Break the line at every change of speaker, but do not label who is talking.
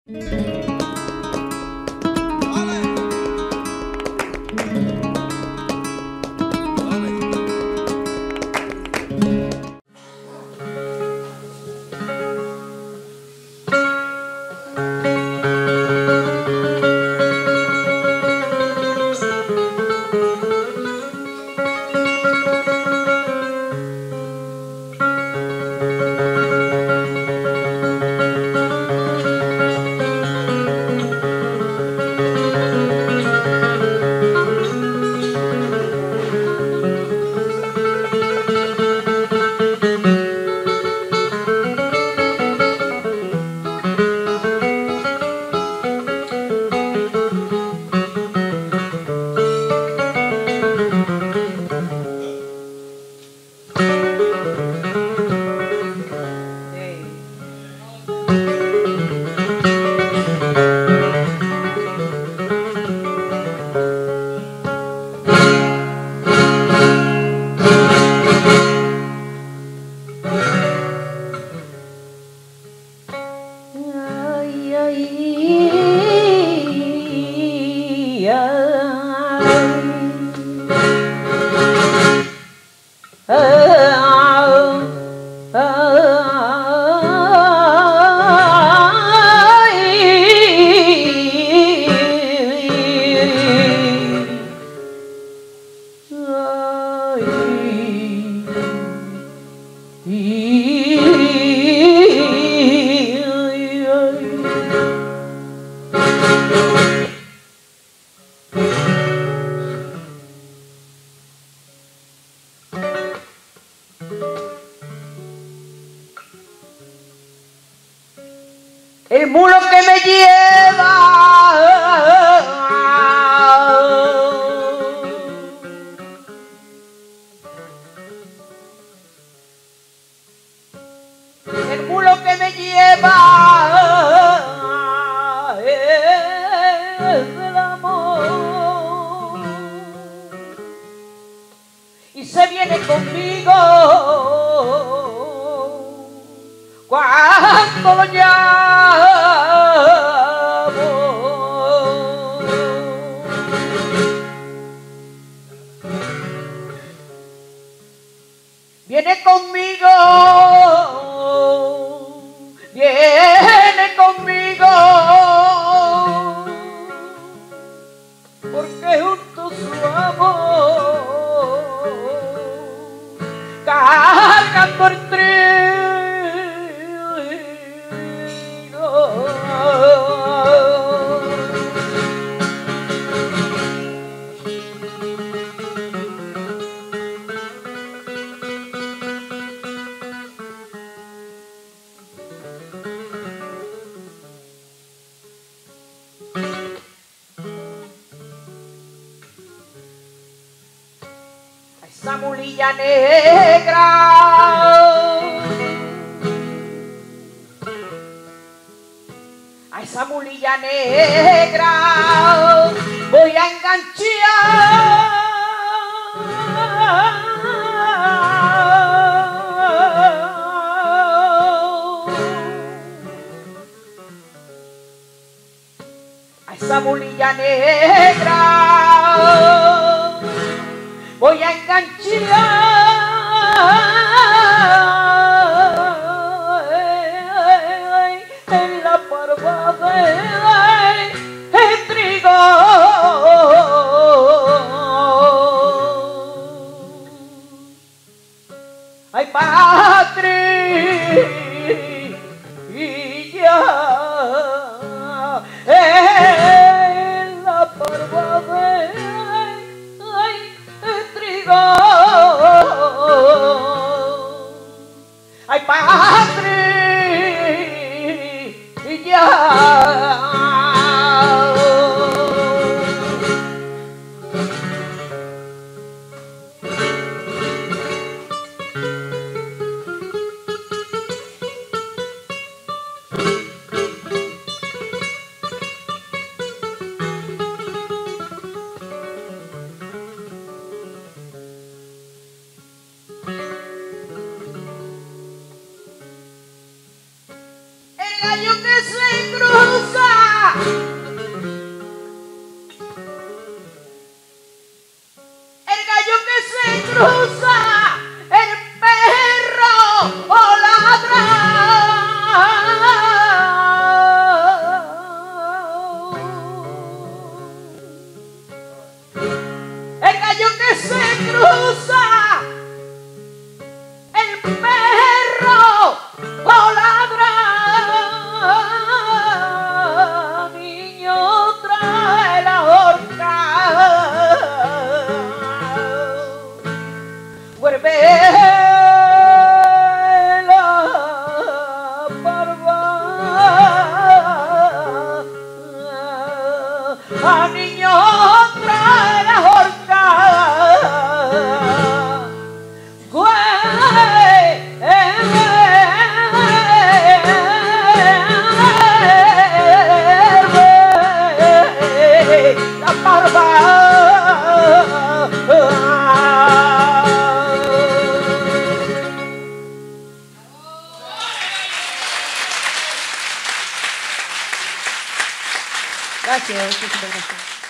El mulo que me lleva el mulo que me lleva es el amor y se viene conmigo cuando lo llamo. Viene conmigo, viene conmigo, porque junto su amor, cargando el esa mulilla negra, a esa mulilla negra voy a enganchar. A esa mulilla negra voy a enganchar en la parva de trigo. Ay, Patrilla, en la parva de trigo. Ay, Patrilla. El gallo que se cruza
Gracias, muchísimas gracias.